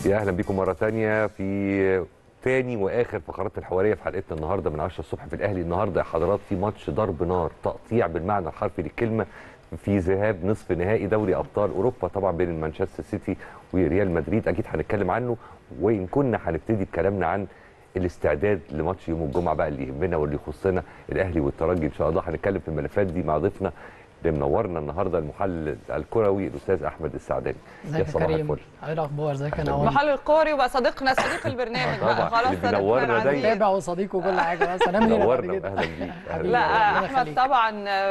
يا اهلا بيكم مره ثانيه في تاني واخر فقرات الحواريه في حلقتنا النهارده من 10 الصبح في الاهلي. النهارده يا حضرات في ماتش ضرب نار، تقطيع بالمعنى الحرفي للكلمه، في ذهاب نصف نهائي دوري ابطال اوروبا طبعا بين مانشستر سيتي وريال مدريد. اكيد هنتكلم عنه، وان كنا هنبتدي بكلامنا عن الاستعداد لماتش يوم الجمعه بقى اللي يهمنا واللي يخصنا الاهلي والترجي ان شاء الله. هنتكلم في الملفات دي مع ضيفنا اللي منورنا النهارده المحلل الكروي الاستاذ احمد السعداني. ازيك يا كريم؟ ايه الاخبار؟ ازيك يا نوال؟ المحلل الكوري وبقى صديقنا صديق البرنامج بقى خلاص بينورنا دايما، متابع وصديق وكل حاجه. بس انا منورنا اهلا بيك. لا احمد طبعا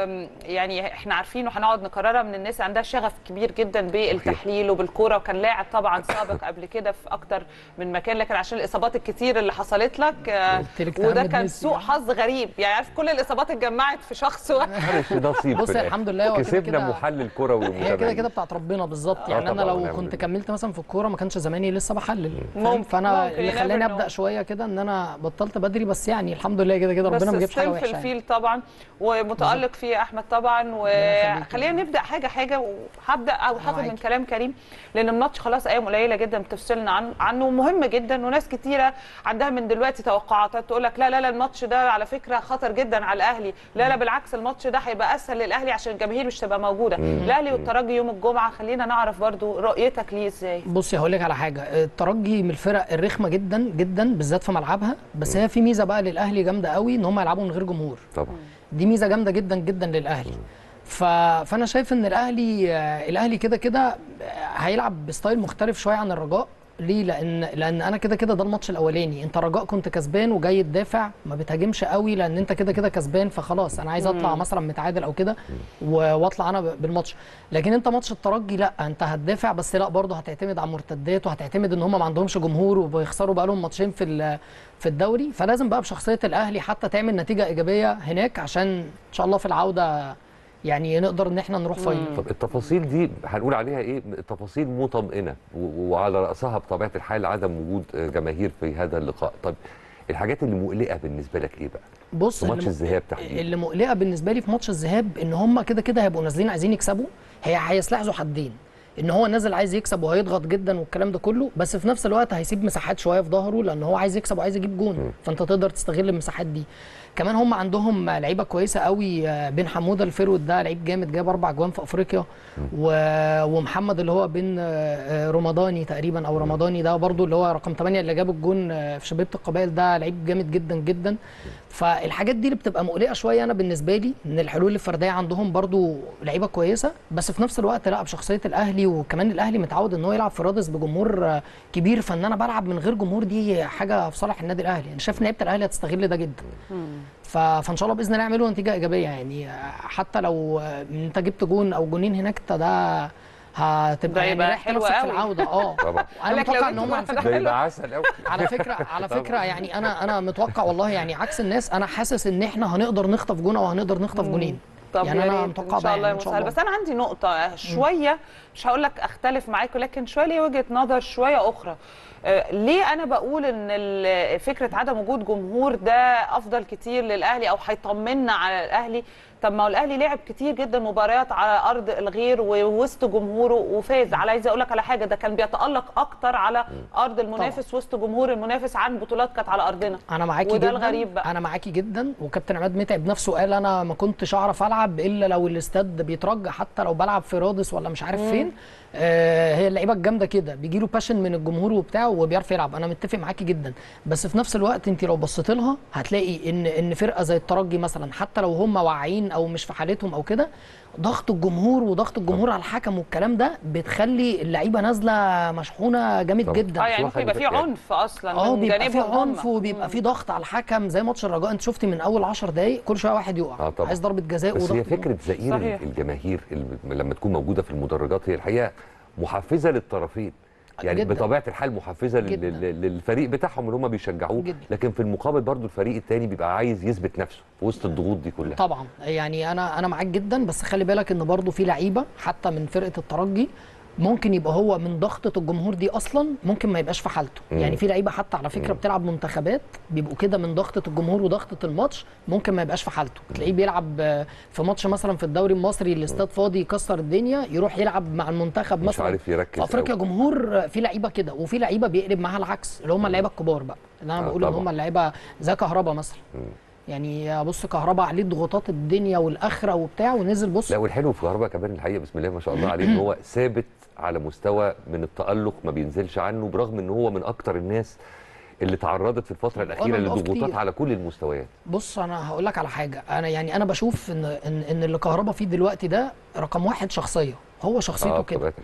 يعني احنا عارفين وهنقعد نكررها من الناس عندها شغف كبير جدا بالتحليل وبالكوره، وكان لاعب طبعا سابق قبل كده في اكتر من مكان، لكن عشان الاصابات الكتير اللي حصلت لك وده كان سوء حظ غريب، يعني عارف كل الاصابات اتجمعت في شخص واحد. نصيب. بص الحمد لله كسبنا محلل كروي هي كده بتاعت ربنا بالظبط. يعني انا لو كنت كملت مثلا في الكوره ما كانش زماني لسه بحلل، فانا اللي خلاني ابدا شويه كده ان انا بطلت بدري، بس يعني الحمد لله كده ربنا ما جابش حاجه وحشه. بس في الفيل طبعا ومتالق فيه احمد طبعا. وخلينا نبدا حاجه وهبدا او هاخد من كلام كريم، لان الماتش خلاص ايام قليله جدا بتفصلنا عنه، مهم جدا. وناس كتيره عندها من دلوقتي توقعات تقول لك لا الماتش ده على فكره خطر جدا على الاهلي، لا بالعكس الماتش ده هيبقى اسهل للاهلي عشان الجماهير مش تبقى موجوده. الاهلي والترجي يوم الجمعه، خلينا نعرف برضو رؤيتك ليه ازاي. بصي هقول لك على حاجه، الترجي من الفرق الرخمه جدا جدا بالذات في ملعبها، بس هي في ميزه بقى للاهلي جامده قوي، ان هم يلعبوا من غير جمهور. طبعا دي ميزه جامده جدا جدا للاهلي. فانا شايف ان الاهلي كده هيلعب بستايل مختلف شويه عن الرجاء. ليه؟ لان انا كده ده الماتش الاولاني، انت رجاء كنت كسبان وجاي تدافع، ما بتهاجمش قوي لان انت كده كسبان، فخلاص انا عايز اطلع مثلا متعادل او كده واطلع انا بالماتش. لكن انت ماتش الترجي لا، انت هتدافع بس لا برضه هتعتمد على المرتدات، وهتعتمد ان هم ما عندهمش جمهور وبيخسروا بقى لهم ماتشين في الدوري، فلازم بقى بشخصيه الاهلي حتى تعمل نتيجه ايجابيه هناك عشان ان شاء الله في العوده يعني نقدر ان احنا نروح فاينل. طب التفاصيل دي هنقول عليها ايه؟ تفاصيل مطمئنه وعلى راسها بطبيعه الحال عدم وجود جماهير في هذا اللقاء. طب الحاجات اللي مقلقه بالنسبه لك ايه بقى؟ بص في ماتش الذهاب تحديدا. اللي مقلقه بالنسبه لي في ماتش الذهاب ان هم كده هيبقوا نازلين عايزين يكسبوا، هيسلحوا ذو حدين، ان هو نازل عايز يكسب وهيضغط جدا والكلام ده كله، بس في نفس الوقت هيسيب مساحات شويه في ظهره لان هو عايز يكسب وعايز يجيب جون، فانت تقدر تستغل المساحات دي. كمان هم عندهم لعيبه كويسه قوي، بن حموده الفيرود ده لعيب جامد، جاب 4 اجوان في افريقيا، ومحمد اللي هو بن رمضاني تقريبا او رمضاني ده برضو اللي هو رقم 8 اللي جاب الجون في شبيبه القبائل، ده لعيب جامد جدا جدا. فالحاجات دي اللي بتبقى مقلقه شويه انا بالنسبه لي، ان الحلول الفرديه عندهم برضو لعيبه كويسه، بس في نفس الوقت لا بشخصيه الاهلي، وكمان الاهلي متعود ان هو يلعب في رادس بجمهور كبير، فان انا بلعب من غير جمهور دي حاجه في صالح النادي الاهلي. انا شايف ان لعيبه الاهلي هتستغل ده جدا. فان شاء الله باذن الله يعملوا نتيجه ايجابيه، يعني حتى لو انت جبت جون او جونين هناك ده هتبقى يعني حلوه في العوده. طبعا انا متوقع ان هم ده يبقى عسل قوي على فكره يعني انا متوقع والله، يعني عكس الناس انا حاسس ان احنا هنقدر نخطف جون او هنقدر نخطف جونين. طب يعني انا متوقع ان شاء الله مسهل. بس انا عندي نقطه شويه مش هقول لك اختلف معاك، ولكن شويه لي وجهه نظر شويه اخرى. ليه انا بقول ان فكره عدم وجود جمهور ده افضل كتير للاهلي او هيطمنا على الاهلي؟ طب ما هو الاهلي لعب كتير جدا مباريات على ارض الغير ووسط جمهوره وفاز. عايزه اقول لك على حاجه، ده كان بيتالق اكتر على ارض المنافس طبعا. وسط جمهور المنافس عن بطولات كانت على ارضنا. انا معاكي وده جدا، الغريب بقى. انا معاكي جدا، وكابتن عماد متعب نفسه قال انا ما كنتش اعرف العب الا لو الاستاد بيترجى، حتى لو بلعب في رادس ولا مش عارف فين. هي اللعيبه الجامده كده بيجي له باشن من الجمهور وبتاع وبيعرف يلعب. انا متفق معاكي جدا، بس في نفس الوقت انت لو بصيت لها هتلاقي ان فرقه زي الترجي مثلا حتى لو هم واعيين او مش في حالتهم او كده، ضغط الجمهور وضغط الجمهور على الحكم والكلام ده بتخلي اللعيبه نازله مشحونه جامد جدا. يعني ممكن يبقى في عنف اصلا من بيبقى في جانبهم عنف وبيبقى في ضغط على الحكم زي ماتش الرجاء. انت شفتي من اول 10 دقائق كل شويه واحد يقع عايز ضربه جزاء. بس هي فكره زئير الجماهير لما تكون موجوده في المدرجات هي الحقيقه محفزه للطرفين، يعني جداً. بطبيعه الحال محفزه للفريق بتاعهم اللي هم بيشجعوه، لكن في المقابل برضو الفريق الثاني بيبقى عايز يثبت نفسه في وسط الضغوط دي كلها. طبعا يعني انا معاك جدا، بس خلي بالك ان برضو في لعيبه حتى من فرقه الترجي ممكن يبقى هو من ضغطه الجمهور دي اصلا ممكن ما يبقاش في حالته. يعني في لعيبه حتى على فكره بتلعب منتخبات بيبقوا كده من ضغطه الجمهور وضغطه الماتش ممكن ما يبقاش في حالته. تلاقيه بيلعب في ماتش مثلا في الدوري المصري الاستاد فاضي يكسر الدنيا، يروح يلعب مع المنتخب مش مثلا عارف يركز في افريقيا أوي. جمهور. في لعيبه كده، وفي لعيبه بيقلب معاها العكس اللي هم اللعيبه الكبار بقى، اللي انا بقول ان هم اللعيبه زي كهربا مثلا. يعني بص كهربا عليه ضغوطات الدنيا والاخره وبتاع ونزل بص. لا والحلو في كهربا كمان الحقيقه بسم الله ما شاء الله عليه ان هو ثابت على مستوى من التألق ما بينزلش عنه، برغم ان هو من اكتر الناس اللي تعرضت في الفتره الاخيره لضغوطات على كل المستويات. بص انا هقول لك على حاجه، انا بشوف ان اللي كهربا فيه دلوقتي ده رقم واحد شخصيه. هو شخصيته كده،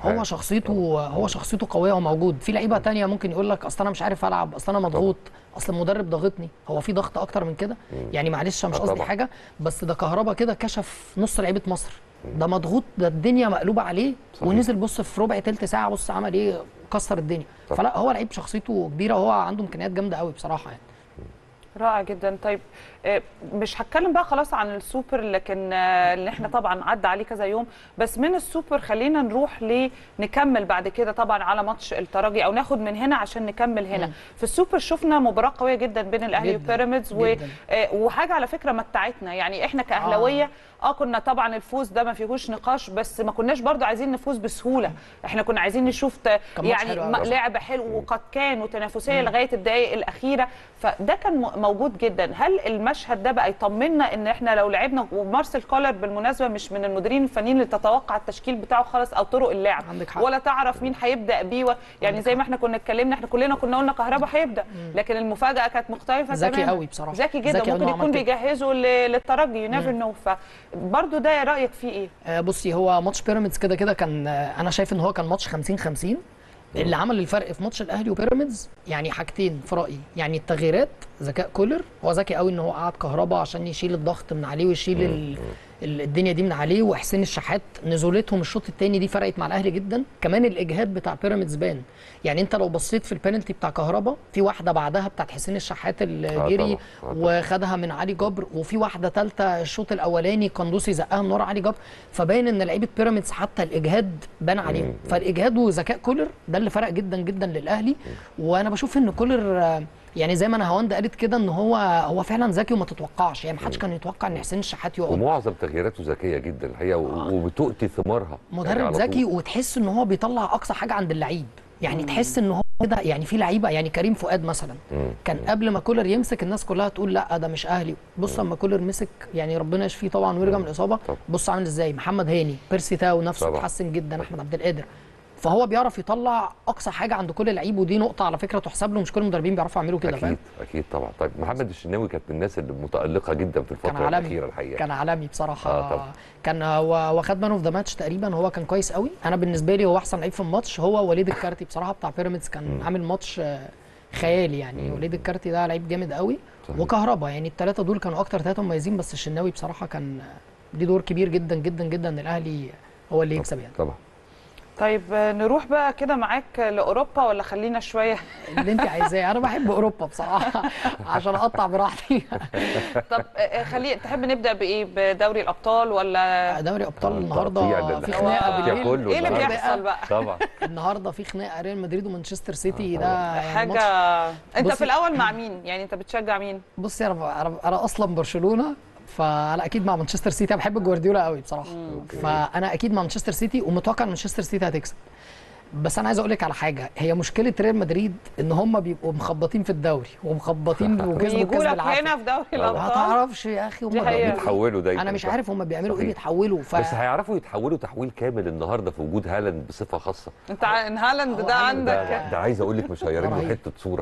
هو شخصيته قويه وموجود. في لعيبه تانية ممكن يقول لك اصل انا مش عارف العب، اصل انا مضغوط، اصل المدرب ضاغطني. هو في ضغط اكتر من كده يعني، معلش مش قصدي حاجه، بس ده كهربا كده كشف نص لعيبه مصر. ده مضغوط، ده الدنيا مقلوبه عليه صحيح. ونزل بص في ربع تلت ساعه بص عمل ايه، كسر الدنيا. فلا هو لعيب شخصيته كبيره وهو عنده امكانيات جامده قوي بصراحه يعني. رائع جدا. طيب مش هتكلم بقى خلاص عن السوبر، لكن اللي احنا طبعا عدى عليه كذا يوم، بس من السوبر خلينا نروح نكمل بعد كده طبعا على ماتش الترجي، او ناخد من هنا عشان نكمل هنا. في السوبر شفنا مباراه قويه جدا بين الاهلي وبيراميدز، وحاجه على فكره متعتنا يعني احنا كاهلاويه. كنا طبعا الفوز ده ما فيهوش نقاش، بس ما كناش برضو عايزين نفوز بسهوله، احنا كنا عايزين نشوف يعني لعب حلو وقد كان وتنافسيه لغايه الدقائق الاخيره، فده كان موجود جدا. هل المشهد ده بقى يطمنا ان احنا لو لعبنا، ومارسيل كولر بالمناسبه مش من المديرين الفنيين اللي تتوقع التشكيل بتاعه خالص او طرق اللعب ولا تعرف مين هيبدا بيه، يعني زي ما احنا كنا اتكلمنا، احنا كلنا كنا قلنا كهربا هيبدا، لكن المفاجاه كانت مختلفه تماما. ذكي قوي بصراحه، ذكي جدا، ممكن يكون بيجهزوا للترجي، يو نيفر نو. فبرضه ده رايك فيه ايه؟ بصي هو ماتش بيراميدز كده كده كان، انا شايف ان هو كان ماتش 50-50. اللي عمل الفرق في ماتش الاهلي وبيراميدز يعني حاجتين في رايي، يعني التغييرات، ذكاء كولر. هو ذكي قوي ان هو قعد كهربا عشان يشيل الضغط من عليه ويشيل الدنيا دي من عليه، وحسين الشحات نزولتهم الشوط الثاني دي فرقت مع الاهلي جدا. كمان الاجهاد بتاع بيراميدز بان، يعني انت لو بصيت في البينالتي بتاع كهربا في واحده بعدها بتاعت حسين الشحات اللي جري وخدها من علي جبر، وفي واحده ثالثه الشوط الاولاني قندوسي زقها من ورا علي جبر، فباين ان لعيبه بيراميدز حتى الاجهاد بان عليهم. فالاجهاد وذكاء كولر ده اللي فرق جدا جدا للاهلي. وانا بشوف ان كولر يعني زي ما انا هوند قالت كده ان هو فعلا ذكي وما تتوقعش، يعني ما حدش كان يتوقع ان حسين الشحات يقعد، ومعظم تغييراته ذكيه جدا الحقيقه وبتؤتي ثمارها. مدرب يعني ذكي، وتحس ان هو بيطلع اقصى حاجه عند اللعيب، يعني تحس ان هو كده. يعني في لعيبه، يعني كريم فؤاد مثلا كان قبل ما كولر يمسك الناس كلها تقول لا ده مش اهلي، بص لما كولر مسك يعني ربنا يشفيه طبعا ويرجع من الاصابه، بص عامل ازاي. محمد هاني، بيرسي تاو نفسه اتحسن جدا، احمد عبد القادر. فهو بيعرف يطلع اقصى حاجه عند كل لعيب، ودي نقطه على فكره تحسب له، مش كل المدربين بيعرفوا يعملوا كده. اكيد اكيد طبعا. طيب محمد الشناوي كانت من الناس اللي متالقه جدا في الفتره الاخيره الحقيقه، كان عالمي بصراحه. كان هو خد مان اوف ذا ماتش تقريبا، هو كان كويس قوي. انا بالنسبه لي هو احسن لعيب في الماتش هو وليد الكارتي بصراحه بتاع بيراميدز، كان عامل ماتش خيالي يعني. وليد الكارتي ده لعيب جامد قوي، وكهربا، يعني الثلاثه دول كانوا اكتر ثلاثه مميزين، بس الشناوي بصراحه كان ليه دور كبير جدا جدا جدا ان الاهلي هو اللي يكسب يعني. طبعا. طيب نروح بقى كده معاك لاوروبا ولا خلينا شويه اللي انت عايزاه؟ انا بحب اوروبا بصراحه عشان اقطع براحتي. طب تحب نبدا بايه، بدوري الابطال ولا دوري ابطال؟ النهارده في خناقه بالليل. ايه اللي بيحصل بقى؟ طبعا النهارده في خناقه ريال مدريد ومانشستر سيتي. ده حاجه. انت في الاول مع مين يعني؟ انت بتشجع مين؟ بصي انا اصلا برشلونه، فانا اكيد مع مانشستر سيتي. انا بحب جوارديولا قوي بصراحه، فانا اكيد مع مانشستر سيتي، ومتوقع ان مانشستر سيتي هتكسب. بس انا عايز اقول لك على حاجه، هي مشكله ريال مدريد ان هم بيبقوا مخبطين في الدوري ومخبطين وكسبوا كسب العالم هنا في دوري الابطال. ما تعرفش يا اخي، هم بيتحولوا دايما. انا مش عارف هم بيعملوا ايه، بيتحولوا بس هيعرفوا يتحولوا تحويل كامل النهارده في وجود هالاند بصفه خاصه. انت هالاند ده عندك ده عايز اقول لك مشيرين له حته صوره.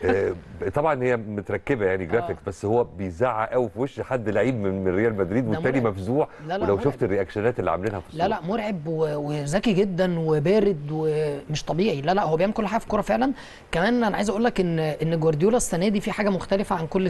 طبعا هي متركبه يعني جرافيك، بس هو بيزعق قوي في وش حد لعيب من ريال مدريد والتاني مفزوع. ولو شفت الرياكشنات اللي عاملينها في الصوره، لا مرعب وذكي جدا وبارد ومش طبيعي. لا هو بيعمل كل حاجه في الكوره فعلا. كمان انا عايز اقول لك ان جوارديولا السنه دي في حاجه مختلفه عن كل سنه.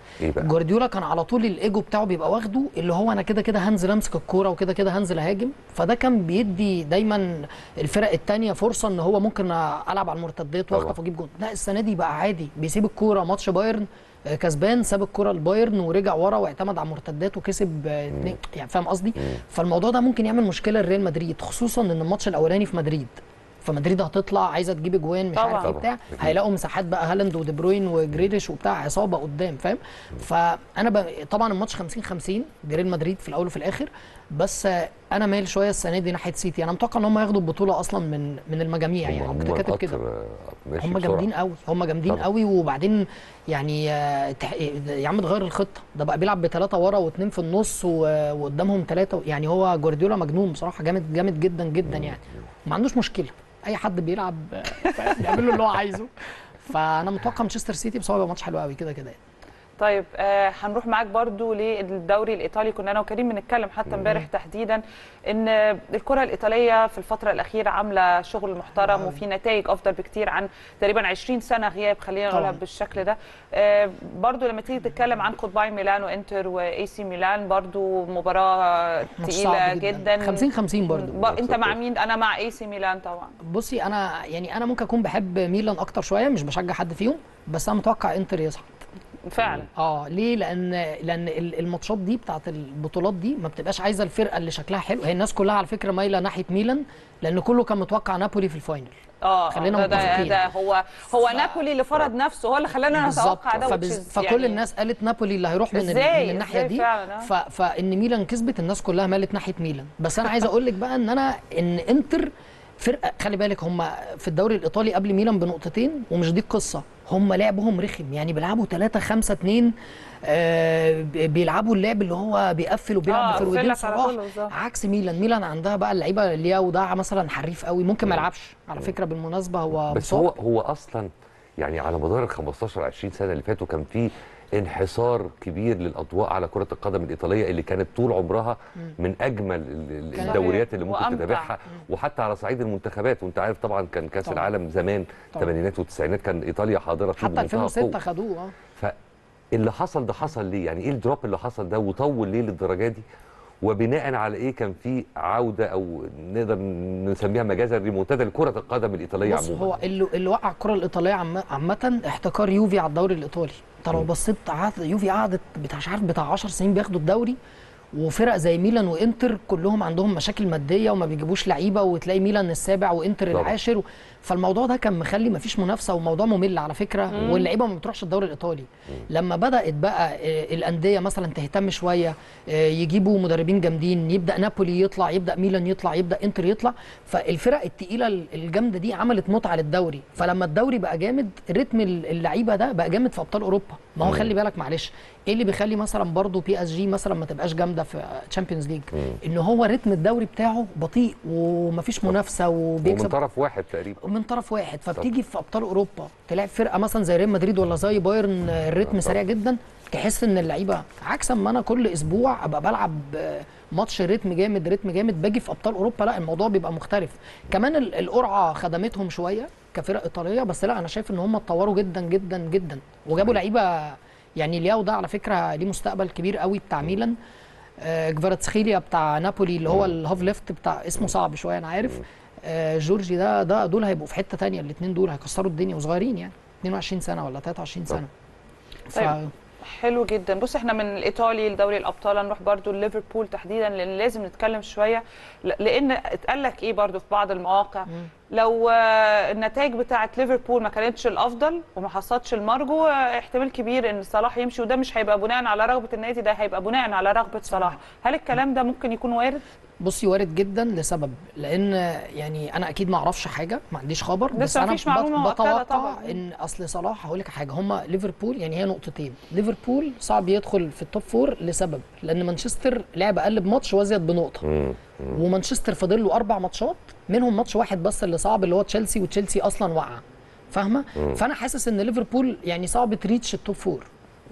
ايه بقى؟ جوارديولا كان على طول الايجو بتاعه بيبقى واخده، اللي هو انا كده كده هنزل امسك الكوره وكده كده هنزل اهاجم، فده كان بيدي دايما الفرق الثانيه فرصه ان هو ممكن العب على المرتدات واخطف واجيب جول. لا السنه دي بقى عادي بيسيب الكوره. ماتش بايرن كسبان ساب الكوره لبايرن ورجع ورا واعتمد على المرتدات وكسب اتنين، يعني فاهم قصدي؟ فالموضوع ده ممكن يعمل مشكله لريال مدريد، خصوصا ان الماتش الاولاني في مدريد، فمدريد هتطلع عايزه تجيب اجوان مش عارف ايه بتاع، هيلاقوا مساحات بقى هالاند ودي بروين وجريليش وبتاع عصابه قدام، فاهم؟ فانا طبعا الماتش 50-50 ريال مدريد في الاول وفي الاخر، بس انا مايل شويه السنه دي ناحيه سيتي. انا متوقع ان هم ياخدوا البطوله اصلا من المجاميع، يعني كنت كاتب كده. هم جامدين قوي، هم جامدين قوي. وبعدين يعني يا عم تغير الخطه، ده بقى بيلعب بثلاثه ورا واثنين في النص وقدامهم ثلاثه، يعني هو جوارديولا مجنون بصراحه، جامد جامد جدا جدا يعني، ما عندوش مشكله اي حد بيلعب بيعمل له اللي هو عايزه. فانا متوقع مانشستر سيتي، بس هو هيبقى ماتش حلو قوي كده كده يعني. طيب هنروح معاك برضو للدوري الايطالي. كنا انا وكريم بنتكلم حتى امبارح تحديدا ان الكره الايطاليه في الفتره الاخيره عامله شغل محترم وفي نتائج افضل بكتير عن تقريبا 20 سنه غياب، خلينا نقولها بالشكل ده. برضو لما تيجي تتكلم عن قطبي ميلان وانتر واي سي ميلان، برضو مباراه تقيله جدا 50-50 برضو. انت مع مين؟ انا مع اي سي ميلان طبعا. بصي انا يعني انا ممكن اكون بحب ميلان اكتر شويه، مش بشجع حد فيهم، بس انا متوقع انتر يصعد فعلا. ليه؟ لان الماتشات دي بتاعت البطولات دي ما بتبقاش عايزه الفرقه اللي شكلها حلو. هي الناس كلها على فكره مايله ناحيه ميلان، لان كله كان متوقع نابولي في الفاينل. خلينا متفقين. ده هو نابولي اللي فرض نفسه، هو اللي خلانا نتوقع ده. فكل يعني الناس قالت نابولي اللي هيروح من الناحيه دي، فان ميلان كسبت الناس كلها مالت ناحيه ميلان. بس انا عايز اقول لك بقى ان انتر فرقه، خلي بالك هم في الدوري الايطالي قبل ميلان بنقطتين، ومش دي القصه، هم لعبهم رخم، يعني بيلعبوا 3-5-2، بيلعبوا اللعب اللي هو بيقفل وبيلعب بفرودين صلاح، عكس ميلان عندها بقى اللعيبه اللي هي وداع مثلا حريف قوي، ممكن ما يلعبش على فكره بالمناسبه، هو بس هو اصلا يعني على مدار ال 15-20 سنه اللي فاتوا كان في انحسار كبير للاضواء على كره القدم الايطاليه اللي كانت طول عمرها من اجمل الدوريات اللي ممكن تتابعها، وحتى على صعيد المنتخبات. وانت عارف طبعا كان كاس العالم زمان الثمانينات والتسعينات كان ايطاليا حاضره فيه حتى 2006 خدوه. فاللي حصل ده حصل ليه؟ يعني ايه الدروب اللي حصل ده وطول ليه للدرجه دي؟ وبناء على ايه كان في عوده او نقدر نسميها مجازا ريمونتادا لكره القدم الايطاليه عموما؟ هو اللي وقع الكره الايطاليه عامه احتكار يوفي على الدوري الايطالي. انت لو بصيت يوفي قعدت مش عارف بتاع 10 سنين بياخدوا الدوري، وفرق زي ميلان وانتر كلهم عندهم مشاكل ماديه وما بيجيبوش لعيبه، وتلاقي ميلان السابع وانتر العاشر. فالموضوع ده كان مخلي ما فيش منافسه، وموضوع ممل على فكره، واللعيبه ما بتروحش الدوري الايطالي. لما بدات بقى الانديه مثلا تهتم شويه، يجيبوا مدربين جامدين، يبدا نابولي يطلع، يبدا ميلان يطلع، يبدا انتر يطلع، فالفرق الثقيله الجامده دي عملت متعه للدوري. فلما الدوري بقى جامد، رتم اللعيبه ده بقى جامد في ابطال اوروبا. ما هو خلي بالك معلش، ايه اللي بيخلي مثلا برضو بي اس جي مثلا ما تبقاش جامده في تشامبيونز ليج؟ ان هو رتم الدوري بتاعه بطيء ومفيش منافسه وبيكسب ومن طرف واحد تقريبا، من طرف واحد. فبتيجي في ابطال اوروبا تلاعب فرقه مثلا زي ريال مدريد ولا زي بايرن، الريتم سريع جدا، تحس ان اللعيبه عكس ما انا كل اسبوع ابقى بلعب ماتش ريتم جامد باجي في ابطال اوروبا، لا الموضوع بيبقى مختلف. كمان القرعه خدمتهم شويه كفرق ايطاليه، بس لا انا شايف ان هم اتطوروا جدا جدا جدا وجابوا لعيبه. يعني لياو ده على فكره ليه مستقبل كبير قوي بتاع ميلان. جفاراتسخيليا بتاع نابولي اللي هو الهاف ليفت بتاع، اسمه صعب شويه انا عارف. جورجي ده دول هيبقوا في حته ثانيه، الاثنين دول هيكسروا الدنيا وصغيرين، يعني 22 سنه ولا 23 سنه. طيب حلو جدا. بص احنا من الايطالي لدوري الابطال هنروح برضو لليفربول تحديدا، لان لازم نتكلم شويه، لان اتقال لك ايه برضو في بعض المواقع، لو النتائج بتاعه ليفربول ما كانتش الافضل وما حصلتش المرجو، احتمال كبير ان صلاح يمشي، وده مش هيبقى بناء على رغبه النادي، ده هيبقى بناء على رغبه صلاح. هل الكلام ده ممكن يكون وارد؟ بصي وارد جدا لسبب، لان يعني انا اكيد ما اعرفش حاجه، ما عنديش خبر، بس انا بتوقع ان اصل صلاح، هقول لك حاجه، هم ليفربول يعني هي نقطتين، ليفربول صعب يدخل في التوب فور لسبب، لان مانشستر لعب اقل بماتش وازيد بنقطه، ومانشستر فاضل له 4 ماتشات منهم ماتش واحد بس اللي صعب، اللي هو تشيلسي، وتشيلسي اصلا واقعه، فاهمه؟ فانا حاسس ان ليفربول يعني صعب تريتش التوب فور،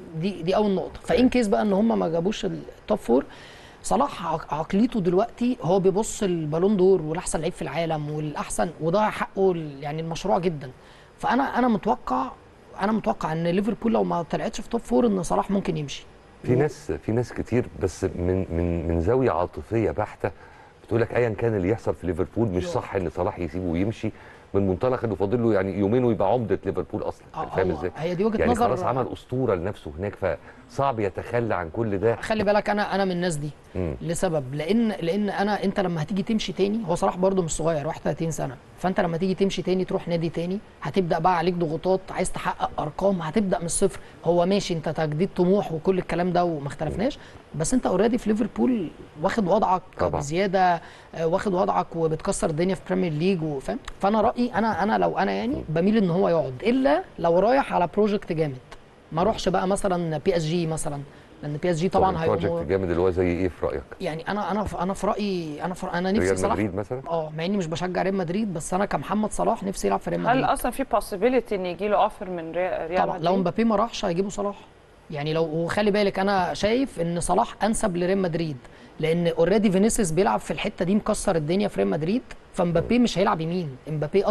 دي اول نقطه. فان كيس بقى ان هم ما جابوش التوب فور، صلاح عقليته دلوقتي هو بيبص البالون دور والاحسن لعيب في العالم والاحسن، وده حقه يعني المشروع جدا. فانا متوقع انا متوقع ان ليفربول لو ما طلعتش في توب فور ان صلاح ممكن يمشي. في ناس كتير بس من زاويه عاطفيه بحته بتقول لك ايا كان اللي يحصل في ليفربول مش صح ان صلاح يسيبه ويمشي، من منطلق انه فاضل له يعني يومين ويبقى عمده ليفربول اصلا. فاهم ازاي؟ هي دي وجهه يعني نظر. خلاص عمل اسطوره لنفسه هناك، فصعب يتخلى عن كل ده. خلي بالك انا من الناس دي لسبب، لان انت لما هتيجي تمشي تاني، هو صلاح برده مش صغير 31 سنه، فانت لما تيجي تمشي تاني تروح نادي تاني هتبدا بقى عليك ضغوطات، عايز تحقق ارقام، هتبدا من الصفر. هو ماشي انت تجديد طموح وكل الكلام ده وما اختلفناش، بس انت اوريدي في ليفربول واخد وضعك طبعا بزياده، واخد وضعك وبتكسر الدنيا في بريمير ليج وفاهم. فانا رايي انا لو انا يعني بميل ان هو يقعد، الا لو رايح على بروجكت جامد، ما اروحش بقى مثلا بي اس جي مثلا، لان بي اس جي طبعا هيبقى بروجكت جامد اللي هو زي ايه في رايك؟ يعني انا في رايي انا نفسي ريال صلاح مدريد مثلا، مع اني مش بشجع ريال مدريد، بس انا كمحمد صلاح نفسي يلعب في ريال مدريد. هل اصلا في possibility ان يجي له اوفر من ريال طبعا مدريد؟ لو مبابي ما راحش هيجيبوا صلاح. يعني لو، وخلي بالك انا شايف ان صلاح انسب لريال مدريد، لان اوريدي فينيسيوس بيلعب في الحته دي مكسر الدنيا في ريال مدريد، فمبابي مش هيلعب يمين. مبابي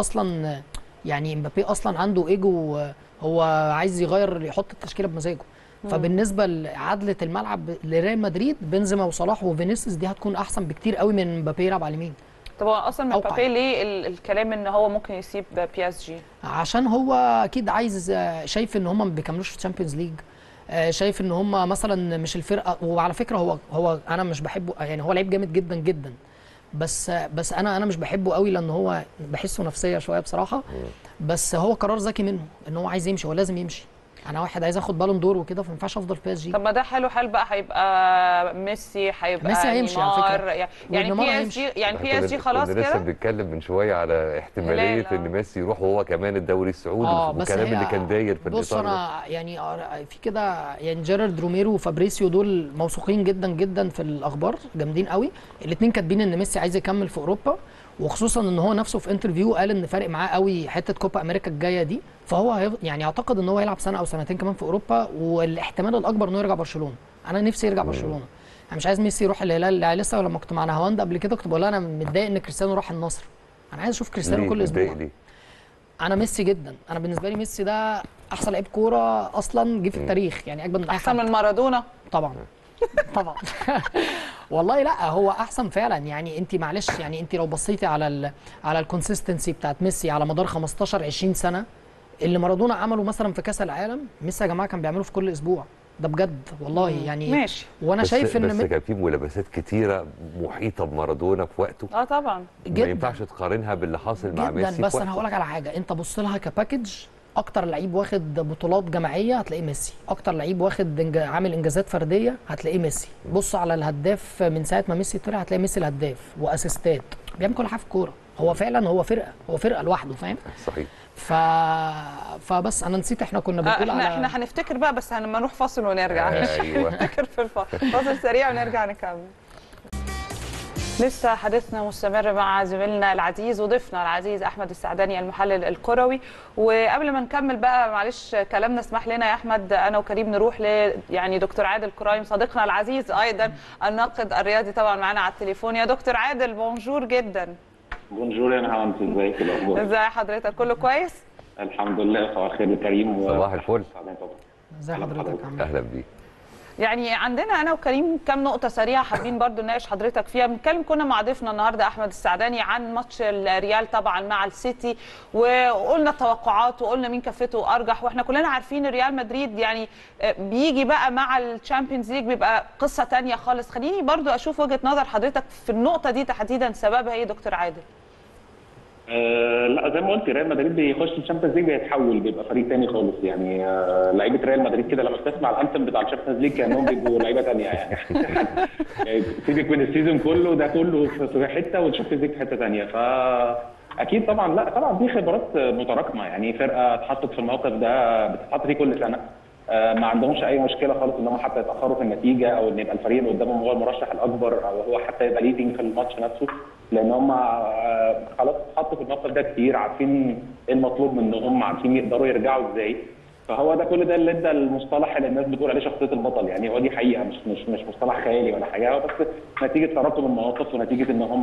اصلا عنده ايجو، هو عايز يغير يحط التشكيله بمزاجه. فبالنسبه لعدله الملعب لريال مدريد، بنزيما وصلاح وفينيسيوس دي هتكون احسن بكتير قوي من مبابي يلعب على اليمين. طب هو اصلا مبابي ليه الكلام ان هو ممكن يسيب بي اس جي؟ عشان هو اكيد عايز، شايف ان هم ما بيكملوش في الشامبيونز ليج، شايف ان هم مثلا مش الفرقه. وعلى فكره هو انا مش بحبه، يعني هو لعيب جامد جدا جدا، بس انا مش بحبه قوي، لان هو بحسه نفسيه شويه بصراحه. بس هو قرار ذكي منه ان هو عايز يمشي، هو لازم يمشي. انا واحد عايز اخد بالون دور وكده، فما ينفعش افضل في بي اس جي. طب ما ده حلو بقى، هيبقى ميسي هيمشي على فكره، يعني بي اس جي، يعني بي اس جي خلاص كده. لسه بنتكلم من شويه على احتماليه ان ميسي يروح وهو كمان الدوري السعودي، والكلام اللي كان داير في بص انا يعني في كده، يعني جيرارد روميرو وفابريسيو دول موثوقين جدا جدا في الاخبار، جامدين قوي. الاثنين كاتبين ان ميسي عايز يكمل في اوروبا، وخصوصا ان هو نفسه في انترفيو قال ان فارق معاه قوي حته كوبا امريكا الجايه دي، فهو يعني اعتقد ان هو يلعب سنه او سنتين كمان في اوروبا، والاحتمال الاكبر انه يرجع برشلونه. انا نفسي يرجع برشلونه، انا مش عايز ميسي يروح الهلال. لسه لما كنت مع نهاوند قبل كده كنت بقول له انا متضايق ان كريستيانو راح النصر، انا عايز اشوف كريستيانو كل اسبوع. انا ميسي جدا، انا بالنسبه لي ميسي ده احسن لعيب كوره اصلا جه في التاريخ، يعني اجمد من اي حد. احسن من مارادونا طبعا طبعا والله لا هو احسن فعلا. يعني انت معلش، يعني انت لو بصيتي على الكونسيستنسي بتاعت ميسي على مدار 15 20 سنه، اللي مارادونا عمله مثلا في كاس العالم، ميسي يا جماعه كان بيعمله في كل اسبوع، ده بجد والله. يعني ماشي. وانا شايف ان بس كان في ملابسات كتيره محيطه بمارادونا في وقته. طبعا ما ينفعش تقارنها باللي حاصل مع ميسي. بس انا هقول لك على حاجه، انت بص لها كباكج، اكتر لعيب واخد بطولات جماعيه هتلاقيه ميسي، اكتر لعيب واخد عامل انجازات فرديه هتلاقيه ميسي. بص على الهداف من ساعه ما ميسي طلع هتلاقي ميسي الهداف، واسيستات، بيعمل كل حاجه في الكوره. هو فعلا هو فرقه لوحده، فاهم؟ صحيح. فبس انا نسيت احنا كنا بنقول احنا هنفتكر بقى، بس لما نروح فاصل ونرجع. ايوه نفتكر في فاصل سريع ونرجع نكمل. لسه حديثنا مستمر مع زميلنا العزيز وضيفنا العزيز احمد السعداني المحلل الكروي. وقبل ما نكمل بقى معلش كلامنا، اسمح لنا يا احمد انا وكريم نروح يعني دكتور عادل كرايم صديقنا العزيز ايضا الناقد الرياضي طبعا معانا على التليفون. يا دكتور عادل بونجور جدا. بونجور يا نهاوند، ازيك؟ الاخبار؟ ازي حضرتك؟ كله كويس؟ الحمد لله. صباح الخير لكريم. صباح الفل. ازي حضرتك؟ اهلا بيك. يعني عندنا انا وكريم كام نقطه سريعه حابين برضو نناقش حضرتك فيها. بنتكلم كنا مع ضيفنا النهارده احمد السعداني عن ماتش الريال طبعا مع السيتي، وقلنا التوقعات وقلنا مين كفته ارجح، واحنا كلنا عارفين ريال مدريد يعني بيجي بقى مع الشامبيونز ليج بيبقى قصه ثانيه خالص. خليني برضو اشوف وجهه نظر حضرتك في النقطه دي تحديدا، سببها ايه دكتور عادل؟ لا زي ما قلت، ريال مدريد بيخش الشامبيونز ليج بيتحول، بيبقى فريق ثاني خالص. يعني لعيبه ريال مدريد كده لما بتسمع الانتم بتاع الشامبيونز ليج كانهم بيبقوا لعيبه ثانيه يعني. سيبك من السيزون كله ده كله في حته، والشامبيونز ليج في حته ثانيه. فاكيد طبعا، لا طبعا دي خبرات متراكمه. يعني فرقه اتحطت في الموقف ده بتتحط فيه كل سنه، ما عندهمش اي مشكله خالص ان هم حتى يتاخروا في النتيجه، او ان يبقى الفريق اللي قدامهم هو المرشح الاكبر، او هو حتى يبقى ليدنج في الماتش نفسه، لان هم خلاص اتحطوا في الموقف ده كتير، عارفين ايه المطلوب منهم، عارفين يقدروا يرجعوا ازاي. فهو ده كل ده اللي ادى المصطلح اللي الناس بتقول عليه شخصيه البطل. يعني هو دي حقيقه، مش مصطلح خيالي ولا حاجه، هو بس نتيجه تراكم المواقف ونتيجه ان هم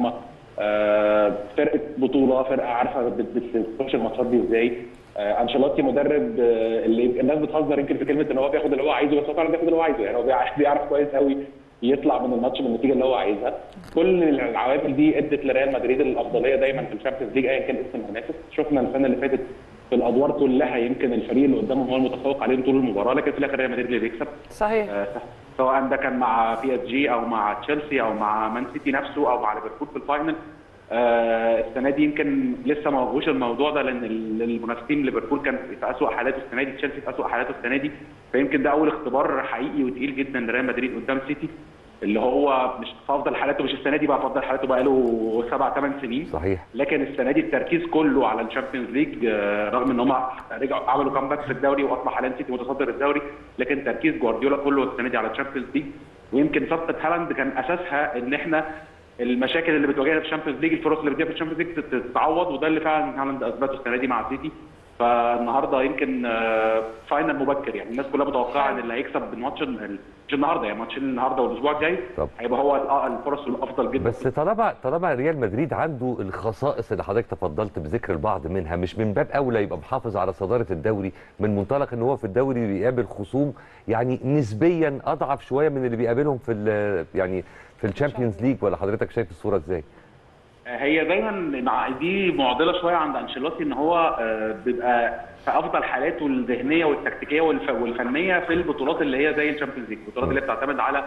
فرقه بطوله، فرقه عارفه بتخش الماتشات دي ازاي. انشيلوتي مدرب اللي الناس بتهزر يمكن في كلمه ان هو بياخد اللي هو عايزه، بس هو فعلا بياخد اللي هو عايزه، يعني هو بيعرف كويس قوي يطلع من الماتش بالنتيجه اللي هو عايزها. كل العوامل دي ادت لريال مدريد الافضليه دايما في الشامبيونز ليج ايا كان اسم المنافس. شفنا السنه اللي فاتت في الادوار كلها يمكن الفريق اللي قدامهم هو المتفوق عليهم طول المباراه، لكن في الاخر ريال مدريد اللي بيكسب. صحيح. سواء ده كان مع PSG او مع تشيلسي او مع مان سيتي نفسه او مع ليفربول في الفاينل. السنه دي يمكن لسه ما واجهوش الموضوع ده، لان المنافسين ليفربول كان في اسوء حالاته السنه دي، تشيلسي في اسوء حالاته السنه دي، فيمكن ده اول اختبار حقيقي وتقيل جدا لريال مدريد قدام سيتي، اللي هو مش في افضل حالاته، مش السنه دي بقى في افضل حالاته، بقى له 7-8 سنين. صحيح. لكن السنه دي التركيز كله على الشامبيونز ليج، رغم ان هم رجعوا عملوا كامباك في الدوري واصبح حاليا سيتي متصدر الدوري، لكن تركيز جوارديولا كله السنه دي على الشامبيونز ليج. ويمكن صفقه هالاند كان اساسها ان احنا المشاكل اللي بتواجهنا في الشامبيونز ليج، الفرص اللي بتجيها في الشامبيونز ليج تتعوض، وده اللي فعلا هالاند اثبته السنه دي مع سيتي. فالنهارده يمكن فاينل مبكر، يعني الناس كلها متوقعه ان اللي هيكسب الماتش مش النهارده، يعني ماتشين النهارده والاسبوع الجاي هيبقى هو الفرص الافضل جدا. بس طالما ريال مدريد عنده الخصائص اللي حضرتك تفضلت بذكر البعض منها، مش من باب اولى يبقى محافظ على صداره الدوري من منطلق ان هو في الدوري بيقابل خصوم يعني نسبيا اضعف شويه من اللي بيقابلهم في الشامبيونز ليج؟ ولا حضرتك شايف الصوره ازاي؟ هي دايما دي معضله شويه عند انشيلوتي، ان هو بيبقى في افضل حالاته الذهنيه والتكتيكيه والفنيه في البطولات اللي هي زي الشامبيونز ليج، البطولات اللي بتعتمد على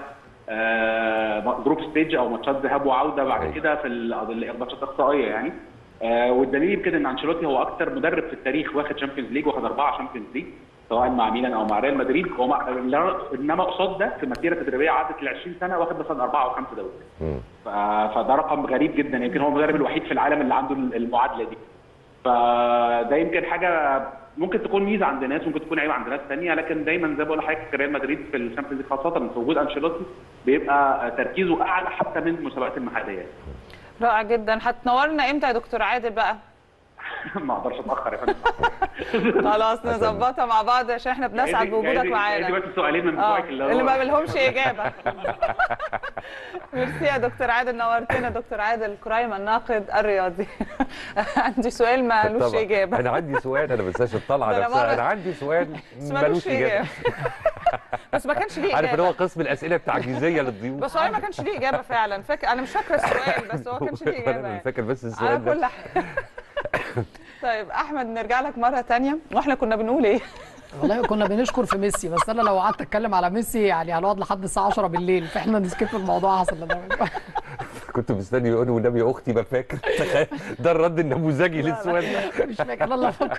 جروب ستيج او ماتشات ذهاب وعوده بعد كده في الماتشات الاقصائيه يعني. والدليل يمكن ان انشيلوتي هو اكثر مدرب في التاريخ واخد شامبيونز ليج، واخد 4 شامبيونز ليج سواء مع ميلان او مع ريال مدريد، انما قصاد ده في مسيره تدريبيه عدت ل 20 سنه واخد مثلا 4 أو 5 دوري. فده رقم غريب جدا، يمكن هو المدرب الوحيد في العالم اللي عنده المعادله دي. فده يمكن حاجه ممكن تكون ميزه عند ناس، ممكن تكون عيب عند ناس ثانيه، لكن دايما زي ما بقول لحضرتك ريال مدريد في الشامبيونز ليج خاصه في وجود انشيلوتي بيبقى تركيزه اعلى حتى من المسابقات المحليه. رائع جدا. هتنورنا امتى يا دكتور عادل بقى؟ ما اقدرش اتاخر يا فندم. خلاص نظبطها مع بعض عشان احنا بنسعد بوجودك معانا. دي بس سؤالين من بتوعك اللي ما لهمش اجابه. ميرسي يا دكتور عادل، نورتنا. دكتور عادل كرايم الناقد الرياضي. عندي سؤال ما لوش اجابه. انا عندي سؤال، انا بس عشان طالعه نفسها، انا عندي سؤال ملوش اجابه. بس ما كانش ليه اجابه. عارف ان هو قسم الاسئله التعجيزيه للضيوف، بس هو ما كانش ليه اجابه فعلا. فاكر انا مش فاكره السؤال، بس هو ما كانش ليه اجابه. انا فاكر بس السؤال ده. طيب احمد نرجع لك مره ثانيه، واحنا كنا بنقول ايه؟ والله كنا بنشكر في ميسي، بس انا لو قعدت اتكلم على ميسي يعني هنقعد لحد الساعه 10 بالليل، فاحنا نسكيب الموضوع احسن. كنت مستني يقول والنبي يا اختي ما فاكر. ده الرد النموذجي للسؤال ده. مش فاكر انا اللي فاكر.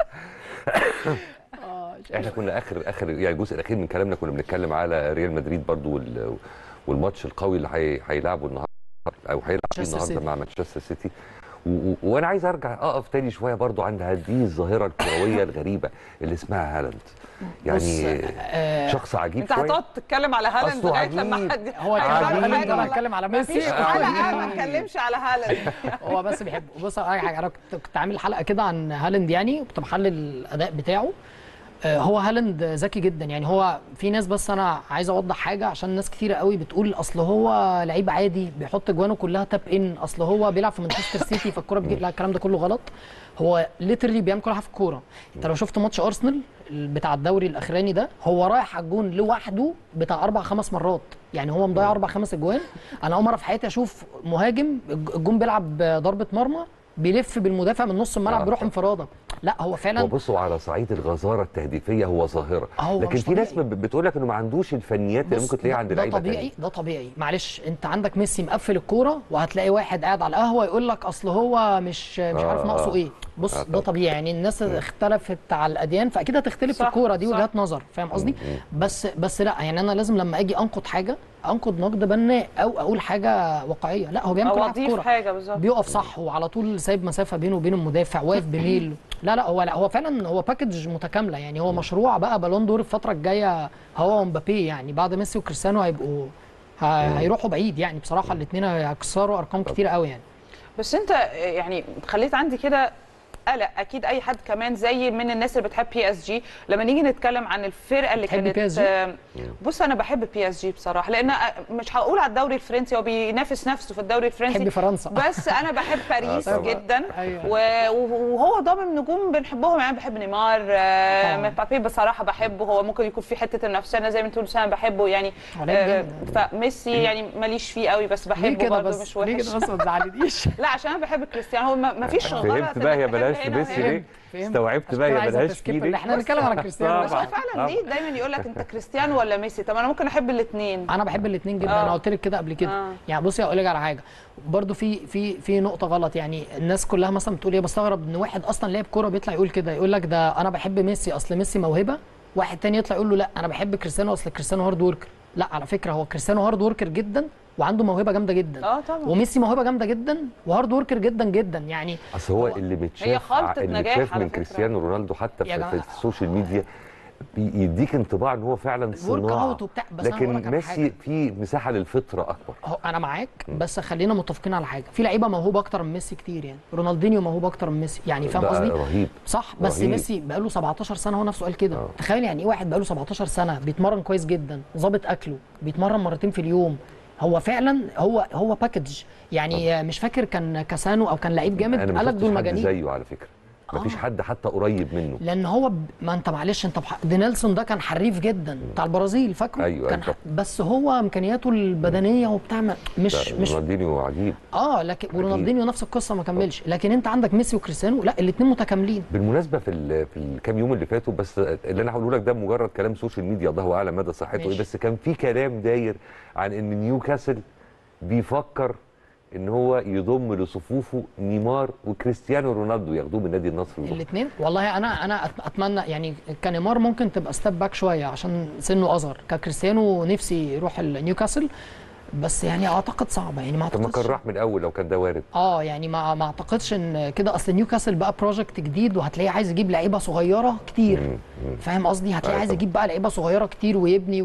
احنا كنا اخر يعني الجزء الاخير من كلامنا كنا بنتكلم على ريال مدريد برضو والماتش القوي اللي هيلعبه النهارده او هيلعب فيه النهارده مع مانشستر سيتي. وانا عايز ارجع اقف تاني شويه برضو عند هذه الظاهره الكرويه الغريبه اللي اسمها هالاند. يعني شخص عجيب شويه. انت هتقعد تتكلم على هالاند لغايه لما حد هو انا هتكلم على ميسي. مفيش حلقه ما اتكلمش على هالاند. هو بس بيحبه. بص انا كنت عامل حلقه كده عن هالاند يعني، وكنت بحلل الاداء بتاعه. هو هالاند ذكي جدا يعني. هو في ناس، بس انا عايز اوضح حاجه عشان ناس كتيره قوي بتقول اصل هو لعيب عادي بيحط جوانه كلها تاب ان، اصل هو بيلعب في مانشستر سيتي فالكوره بتجي. لا الكلام ده كله غلط. هو ليترلي بيعمل كل حاجه في الكوره. انت لو شفت ماتش ارسنال بتاع الدوري الاخراني ده، هو رايح على الجون لوحده بتاع 4-5 مرات، يعني هو مضيع 4-5 اجوان. انا اول مره في حياتي اشوف مهاجم الجون بيلعب ضربه مرمى بيلف بالمدافع من نص الملعب بيروح انفراده. لا هو فعلا بصوا على صعيد الغزاره التهديفيه هو ظاهره، لكن في ناس بتقول لك انه ما عندوش الفنيات اللي ممكن تلاقيها عند لعيبه تانية. ده طبيعي. معلش انت عندك ميسي مقفل الكوره، وهتلاقي واحد قاعد على القهوه يقول لك اصل هو مش عارف ناقصه ايه. بص ده طبيعي يعني. الناس اختلفت على الاديان فاكيد هتختلف في الكوره دي، وجهات نظر، فاهم قصدي؟ بس لا يعني انا لازم لما اجي انقد حاجه انقد نقد بناء او اقول حاجه واقعيه. لا هو بيعمل كل حاجه في الكوره، بيقف صح وعلى طول سايب مسافه بينه وبين المدافع، واقف بميل. لا هو فعلا هو باكج متكامله يعني. هو مشروع بقى بالون دور الفتره الجايه هو ومبابي يعني. بعد ميسي وكريستيانو هيبقوا هيروحوا بعيد يعني. بصراحه الاثنين هيكسروا ارقام كتير قوي يعني. بس انت يعني خليت عندي كده قلق اكيد اي حد كمان زي من الناس اللي بتحب بي اس جي. لما نيجي نتكلم عن الفرقه اللي بتحب كانت بص انا بحب بي اس جي بصراحه، لان مش هقول على الدوري الفرنسي، هو بينافس نفسه في الدوري الفرنسي، بحب فرنسا بس انا بحب باريس جدا. أيوة. وهو ضامن نجوم بنحبهم، يعني بحب نيمار، مبابي بصراحه بحبه، هو ممكن يكون في حته النفسيه، انا زي ما انتوا انا بحبه يعني. فميسي يعني ماليش فيه قوي بس بحبه برضه، مش وحش. ليه كده بس ما تزعلنيش؟ لا عشان انا بحب كريستيانو، هو ما فيش غلط. فهمت بقى هي بلاش ميسي ليه؟ استوعبت بقى هي بلاش فيه ليه؟ احنا بنتكلم على كريستيانو. بس هو فعلا ليه دايما يقول لك انت كريستيانو ولا ميسي؟ طب انا ممكن احب الاثنين. انا بحب الاثنين جدا. انا قلت لك كده قبل كده. يعني بصي هقول لك على حاجه برضو، في نقطه غلط. يعني الناس كلها مثلا بتقول ايه، بستغرب ان واحد اصلا لاعب كوره بيطلع يقول كده، يقول لك ده انا بحب ميسي اصل ميسي موهبه، واحد تاني يطلع يقول له لا انا بحب كريستيانو اصل كريستيانو هارد وركر. لا على فكره هو كريستيانو هارد وركر جدا وعنده موهبه جامده جدا. طبعا. وميسي موهبه جامده جدا وهارد وركر جدا جدا. يعني اصل هو اللي متشاف من كريستيانو رونالدو حتى في السوشيال ميديا بيديك انطباع ان هو فعلا صناعه، لكن ميسي في مساحه للفطره اكبر. انا معاك بس خلينا متفقين على حاجه، في لعيبه موهوب اكتر من ميسي كتير. يعني رونالدينيو موهوب اكتر من ميسي، يعني فاهم قصدي؟ رهيب صح. بس رهيب. ميسي بقاله 17 سنه، هو نفسه قال كده. تخيل يعني ايه واحد بقاله 17 سنه بيتمرن كويس جدا، ظابط اكله، بيتمرن مرتين في اليوم. هو فعلا هو باكج. يعني مش فاكر كان كاسانو او كان لعيب جامد قال لك دول مجانين زيه على فكره، مفيش حد حتى قريب منه، لان هو ما انت معلش انت دي نيلسون ده كان حريف جدا بتاع البرازيل، فاكره؟ أيوة كان بس هو امكانياته البدنيه وبتاع مش رونالدينيو عجيب. لكن ورونالدينيو نفس القصه ما كملش. لكن انت عندك ميسي وكريستيانو لا الاثنين متكاملين. بالمناسبه في الكام يوم اللي فاتوا، بس اللي انا هقوله لك ده مجرد كلام سوشيال ميديا، الله اعلم مدى صحته ايه، بس كان في كلام داير عن ان نيوكاسل بيفكر ان هو يضم لصفوفه نيمار وكريستيانو رونالدو، ياخدوه من نادي النصر الاثنين. والله انا اتمنى يعني كنيمار ممكن تبقى ستيب باك شويه عشان سنه اصغر، ككريستيانو نفسي يروح نيوكاسل، بس يعني اعتقد صعبه. يعني ما اعتقدش. طب ما كان راح من الاول لو كان ده وارد. يعني ما اعتقدش ان كده، اصل نيوكاسل بقى بروجكت جديد وهتلاقيه عايز يجيب لعيبه صغيره كتير. فاهم قصدي؟ هتلاقيه عايز يجيب بقى لعيبه صغيره كتير ويبني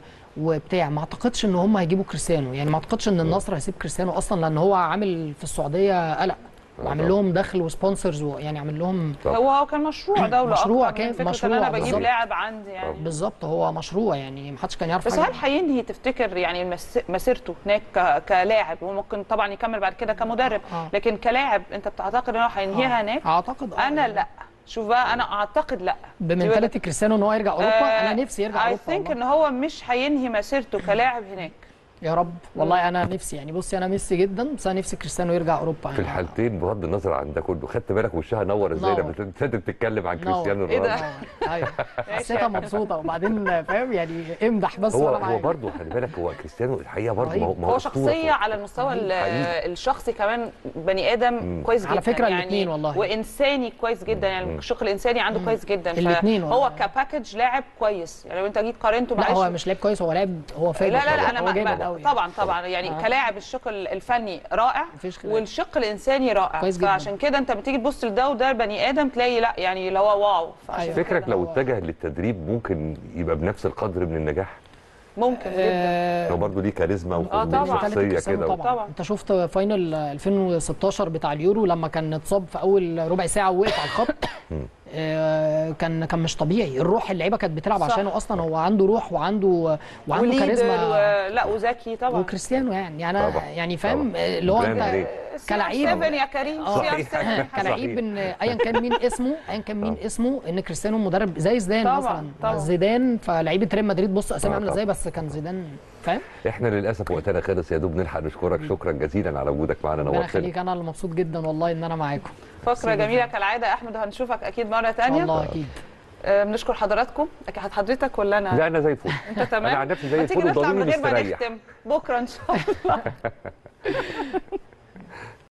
وبتاع. ما اعتقدش ان هم هيجيبوا كريستيانو. يعني ما اعتقدش ان النصر هيسيب كريستيانو اصلا، لان هو عامل في السعوديه قلق وعامل لهم دخل وسبونسرز، يعني عامل لهم. هو كان مشروع دوله، مشروع كان مشروع انا بجيب لاعب عندي يعني. بالظبط هو مشروع، يعني ما حدش كان يعرف. بس هل هينهي تفتكر يعني مسيرته هناك كلاعب؟ وممكن طبعا يكمل بعد كده كمدرب، لكن كلاعب انت بتعتقد ان هو هينهيها هناك؟ اعتقد انا لا. شوف بقى انا اعتقد لا، بمنتاليتي كريستيانو ان هو يرجع اوروبا. انا نفسي يرجع اوروبا. I think ان هو مش هينهي مسيرته كلاعب هناك. يا رب والله انا نفسي. يعني بصي انا ميسي جدا، بس انا نفسي كريستيانو يرجع اوروبا. في الحالتين بغض النظر عن ده كله، خدت بالك وشها نور ازاي لما ابتدت تتكلم عن كريستيانو رونالدو؟ ايه ده؟ ايوه حسيتها مبسوطه. وبعدين فاهم يعني امدح بس. هو برضه خلي بالك، هو كريستيانو الحقيقه برضه هو شخصيه على المستوى الشخصي كمان، بني ادم كويس جدا على فكره يعني، الاثنين والله، وانساني كويس جدا. يعني الشق الانساني عنده كويس جدا. الاثنين هو كباكج لاعب كويس. يعني لو انت جيت قارنته لا هو مش لاعب كويس، هو لاعب هو فاجر. لا انا طبعا يعني كلاعب الشق الفني رائع والشق الانساني رائع. فعشان كده انت بتيجي تبص لده وده بني ادم تلاقي لا يعني اللي هو واو. فكرك لو اتجه للتدريب ممكن يبقى بنفس القدر من النجاح؟ ممكن جدا. هو برضه ليه كاريزما وشخصيه كده. طبعا انت شفت فاينل 2016 بتاع اليورو لما كان اتصاب في اول ربع ساعه ووقف على الخط. كان مش طبيعي. الروح اللعيبه كانت بتلعب عشانه اصلا. هو عنده روح وعنده كاريزما. لا وذكي طبعا. وكريستيانو يعني انا يعني فاهم اللي هو انت كلاعب يا كريم كلاعب ان ايا كان مين اسمه ان كريستيانو مدرب زي زيدان مثلا. زيدان فلعيبه ريال مدريد بص اسامي عامله ازاي، بس كان زيدان فاهم. احنا للاسف وقتنا خلص يا دوب نلحق نشكرك شكرا جزيلا على وجودك معنا. ربنا يخليك. انا اللي مبسوط جدا والله ان انا معاكم. فقره جميله كالعاده يا احمد، وهنشوفك اكيد مره ثانيه. الله اكيد. بنشكر حضراتكم. حضرتك ولا انا؟ لا انا زي الفل. انت تمام؟ انا عن نفسي زي الفل وضميري مستريح. نختم بكره ان شاء الله.